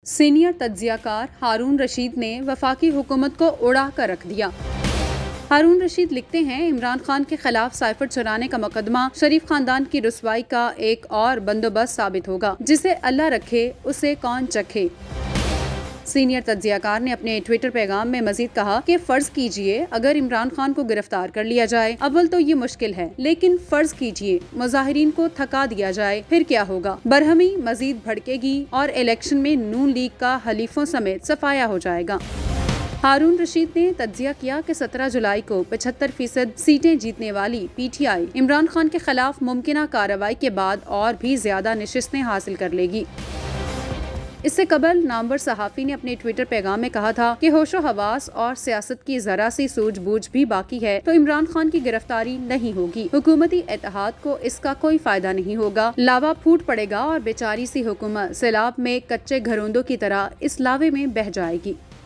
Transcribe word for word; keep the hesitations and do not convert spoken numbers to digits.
Senior तज्जियाकार हारून रशीद ने वफाकी हुकूमत को उड़ा कर रख दिया। हारून रशीद लिखते हैं, इमरान खान के खिलाफ साइफर चुराने का मुकदमा शरीफ खानदान की रुसवाई का एक और बंदोबस्त साबित होगा, जिसे अल्लाह रखे उसे कौन चखे। सीनियर तज्जियाकार ने अपने ट्विटर पैगाम में मजीद कहा कि फर्ज कीजिए अगर इमरान खान को गिरफ्तार कर लिया जाए, अव्वल तो ये मुश्किल है, लेकिन फर्ज कीजिए मुजाहिरीन को थका दिया जाए, फिर क्या होगा। बरहमी मजीद भड़केगी और इलेक्शन में नून लीग का हलीफों समेत सफाया हो जाएगा। हारून रशीद ने तज्जिया किया कि सत्रह जुलाई को पचहत्तर फीसद सीटें जीतने वाली पीटीआई इमरान खान के खिलाफ मुमकिन कार्रवाई के बाद और भी ज्यादा नशिस्तें हासिल कर लेगी। इससे कबल नामवर सहाफ़ी ने अपने ट्विटर पैगाम में कहा था कि होशो हवास और सियासत की जरा सी सूझबूझ भी बाकी है तो इमरान खान की गिरफ्तारी नहीं होगी। हुकूमती इत्तेहाद को इसका कोई फायदा नहीं होगा। लावा फूट पड़ेगा और बेचारी सी हुकूमत सैलाब में कच्चे घरोंदों की तरह इस लावे में बह जाएगी।